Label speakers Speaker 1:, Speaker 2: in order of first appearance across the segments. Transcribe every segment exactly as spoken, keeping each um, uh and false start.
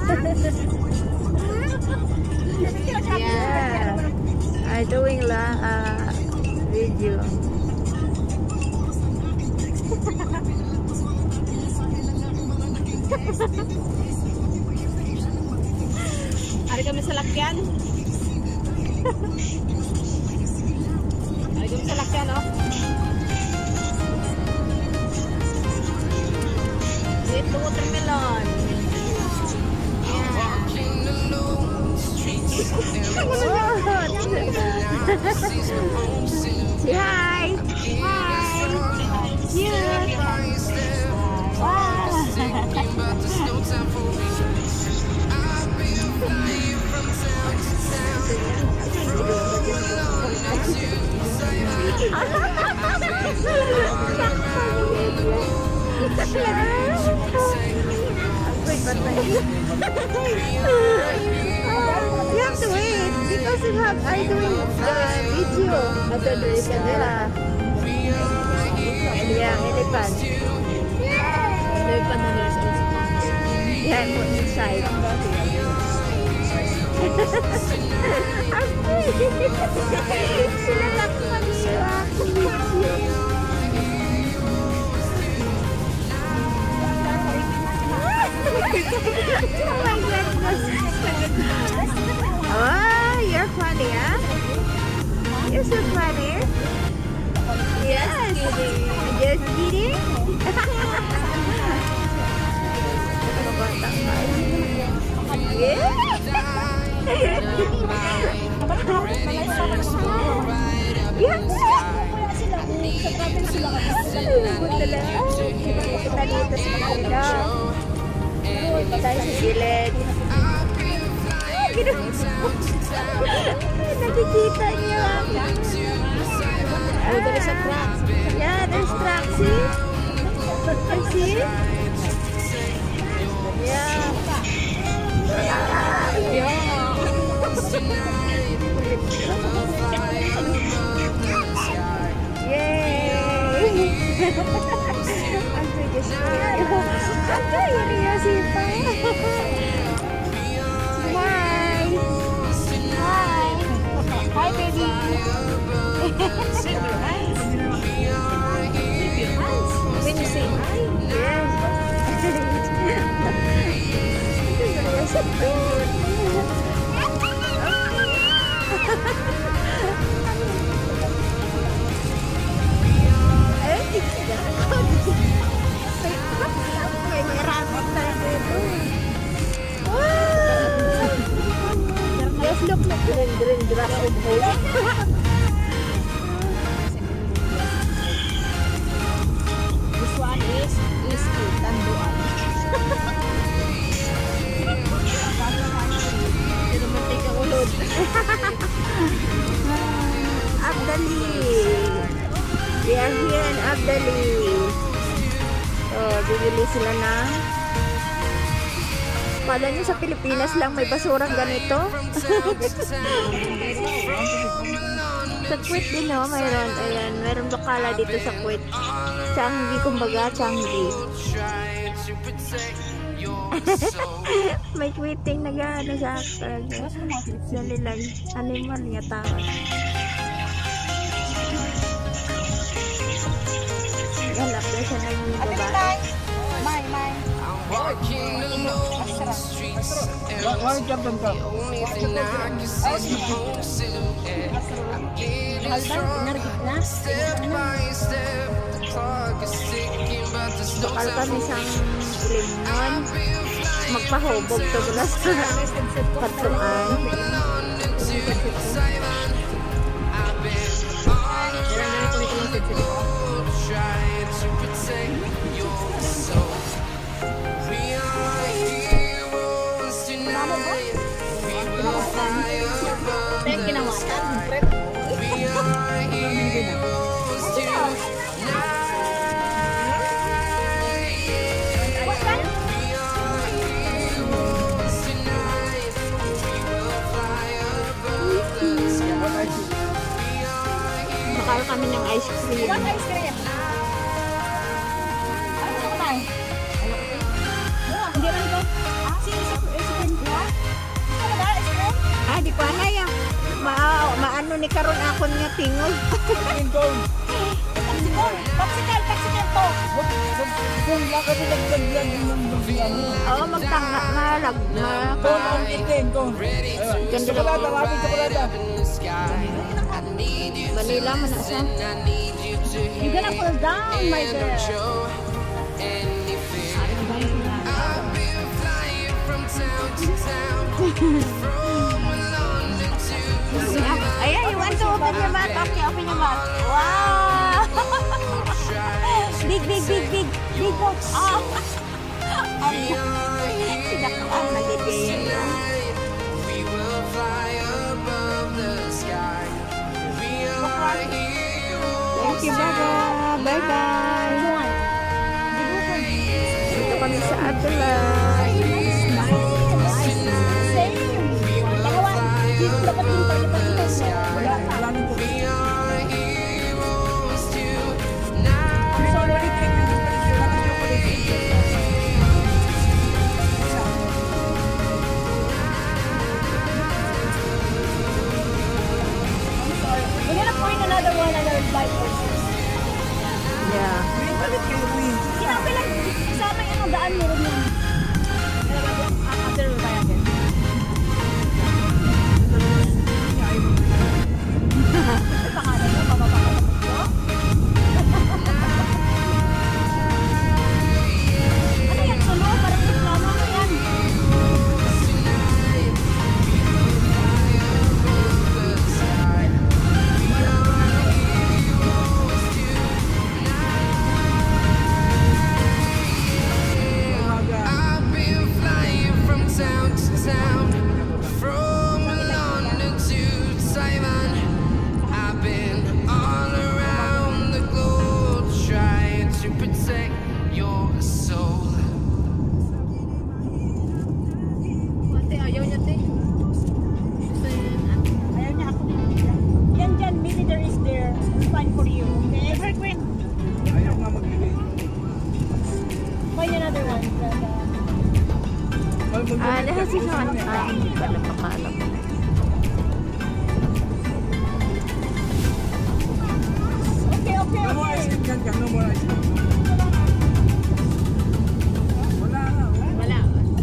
Speaker 1: Yeah, I'm doing la uh, video.
Speaker 2: Ari kami sa lakyan. Ari kami sa lakyan, oh. Ito watermelon. Yeah.
Speaker 1: Say hi. Hi. Cute. Wow. You have to wait because you have I doing the video. After the camera. Yeah, elephant.
Speaker 2: Elephant na nila sa
Speaker 1: Yeah, put inside. Sila lakman nila ako video. Oh my goodness. Oh, you're funny, huh? You're so funny. Yes. Just kidding. Yeah. Tayo sa gilid. Nakikita niyo.
Speaker 2: Oh, there is a track.
Speaker 1: Yeah, there's track. See? See? Yeah. Yay! Ang bilis niyo. Ang curious pa. Hi! Hi! Hi, baby!
Speaker 2: When you say hi,
Speaker 1: Yes! You're so cute! May rabbit tayo dito. Yes, look, look. Green, green, grass of hope.
Speaker 2: this one is is tanduan. Pero mantika ulod.
Speaker 1: Abdali. We are here in Abdali. So, bibili sila ng... Kala nyo sa Pilipinas lang may basurang ganito? Sa Kuwait din, no? Mayroon. Ayan, mayroon bakala dito sa Kuwait. Changi, kumbaga, Changi. May quitting na gano'n sa akin. Dali lang. Animal nga tawag. Galap na siya ng babae.
Speaker 2: May, may.
Speaker 3: Why jump them up?
Speaker 1: Bakal kami sang limon. Magpahubog to gulas sa patuan. Bakal kami ng ice cream.
Speaker 2: What ice cream? Ano ba tayo? Hindi man ko. Ah, sige, sige.
Speaker 1: ni karon akon nga tingog.
Speaker 3: Green cone.
Speaker 2: Popsicle, popsicle, popsicle to.
Speaker 3: Wag, wag, kung lakad nila lagyan yung ano.
Speaker 1: Oo, magtanga nga lag na.
Speaker 3: Cone on itin, cone. Ayun. Chocolate, rapid chocolate.
Speaker 1: Balila man na siya.
Speaker 2: You're gonna fall down, my girl.
Speaker 1: Ayan, you want to open your mouth? Okay, open your mouth. Wow! Big, big, big, big, big box. Oh! Sinaklaan na ganyan yun. Thank you, Baba. Bye-bye. Dito kami sa Atula.
Speaker 2: Dapat yung pag-ipag-ipag siya. Wala pa.
Speaker 3: Wala nang po.
Speaker 2: We're gonna point another one, another bite for this.
Speaker 1: Yeah.
Speaker 3: Green palit kayo, Green.
Speaker 2: Sinabi lang, kasama yung ang daan mo rin yun. After we buy again. Pangalan mo, papapakalat ko? Ano yan, sulo? Parang diploma mo yan.
Speaker 4: I've been flying from town to town, from London to Taiwan. I've been all around the globe trying to protect your soul.
Speaker 2: Ate, ayaw niya, te. Ayaw niya ako. Yan dyan, maybe there is there. Fine for you. Okay? Very quick.
Speaker 3: Ayaw nga magbigay.
Speaker 2: Find another one.
Speaker 3: Wag mo
Speaker 1: Ah, dahil si Sean, ah, hindi pa napakalam.
Speaker 2: Okay, okay,
Speaker 3: No more
Speaker 2: okay.
Speaker 3: ice cream dyan ka. No more ice cream. Wala na.
Speaker 2: Wala.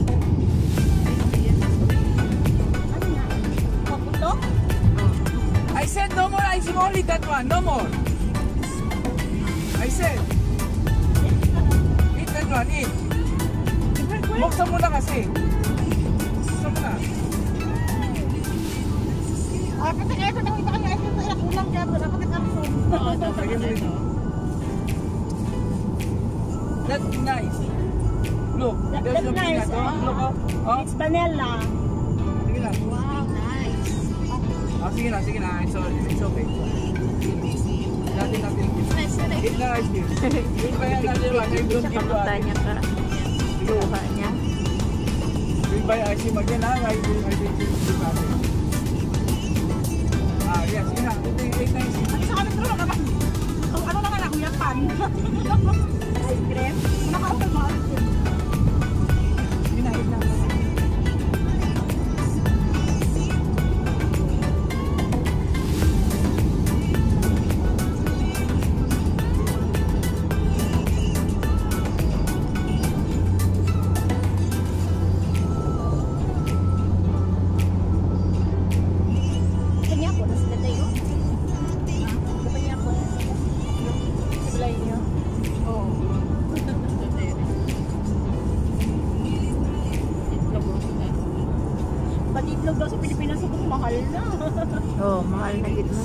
Speaker 2: Ano na? Paputo?
Speaker 3: I said no more ice cream. Only that one. No more. I said. Eat that one. Eat. Buksan mo na kasi. Buksan mo na.
Speaker 2: Ah, kasi kaya ko nakita ka yung ice cream sa kulang ka. Dapat nag-absorb. Oo, dapat
Speaker 3: Lagyan mo rin. That's nice. Look.
Speaker 2: That-
Speaker 3: There's
Speaker 2: that's
Speaker 3: no
Speaker 2: nice,
Speaker 3: peanut.
Speaker 2: oh.
Speaker 3: Look, oh. Oh.
Speaker 2: It's vanilla.
Speaker 3: Sige na.
Speaker 2: Wow, nice.
Speaker 3: Ah, sige na, sige na. It's, all, it's okay. Natin natin. Eat na ice cream. Eat pa yan natin. I don't
Speaker 1: Sa
Speaker 3: give to
Speaker 1: kamata
Speaker 3: ate.
Speaker 1: niya ka. Luha niya.
Speaker 3: We buy ice cream again, ha? I will, I will give to ate. Ah, yes. Sige na. Ito yung eight na ice cream.
Speaker 2: Ano sa kami tulong naman? Oh, ano naman ako yung pan? Ice cream? Nakaupan mo ice cream.
Speaker 3: Sige na, eat na.
Speaker 2: Kanya po, nasa latay ko. Kanya po. Sa balay niyo. Oo. Pati itlog daw sa Pilipinas, ako mahal na.
Speaker 1: Oh, mahal na gitna.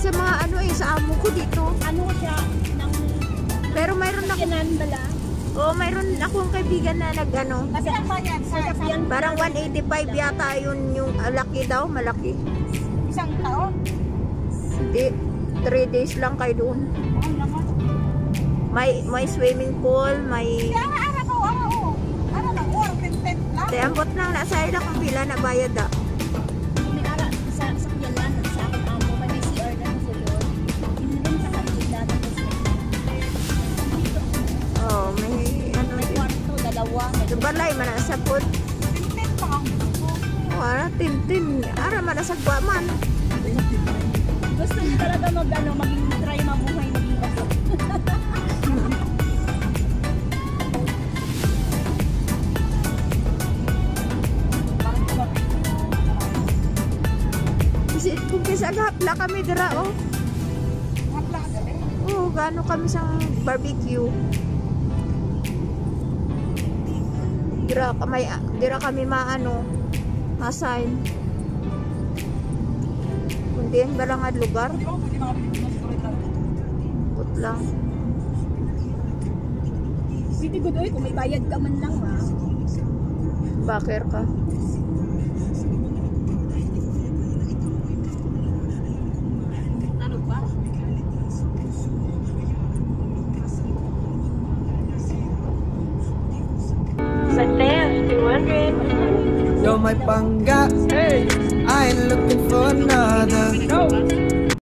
Speaker 1: sa mga ano eh, sa amo ko dito.
Speaker 2: Ano siya? Nang
Speaker 1: Pero mayroon ako,
Speaker 2: kinan bala.
Speaker 1: oh, mayroon akong kaibigan na nag ano,
Speaker 2: Kasi ang bayan sa sasakyan.
Speaker 1: parang one eighty-five yata yun yung ah, laki daw, malaki.
Speaker 2: Isang taon.
Speaker 1: Hindi, three days lang kayo doon.
Speaker 2: Ang naman.
Speaker 1: May may swimming pool, may
Speaker 2: Kaya nga araw ko, araw ko. Araw lang, or tent-tent lang.
Speaker 1: Teambot lang na sa ila kung pila na bayad da.
Speaker 2: May ara sa sakyan lang sa akin amo, may C R na sa doon. Hindi sa kanila na
Speaker 1: Oh, may ano
Speaker 2: may
Speaker 1: din.
Speaker 2: kwarto, dalawa. may-
Speaker 1: Balay man sa pod.
Speaker 2: Tent-tent pa ang gusto.
Speaker 1: Oh, ara tintin, ara man sa gwaman.
Speaker 2: Gusto niya talaga mag, ano, maging try mabuhay, maging baso.
Speaker 1: Kasi kung kisa hapla kami dira oh.
Speaker 2: Hapla ka eh.
Speaker 1: Oh, gaano kami sa barbecue. Dira kami dira kami maano, masign. Kundi ang balangad lugar. Put lang.
Speaker 2: Pretty good oy, kung may bayad ka man lang ha.
Speaker 1: Baker ka.
Speaker 2: Ano ba?
Speaker 4: You're my pangga. I ain't looking for another.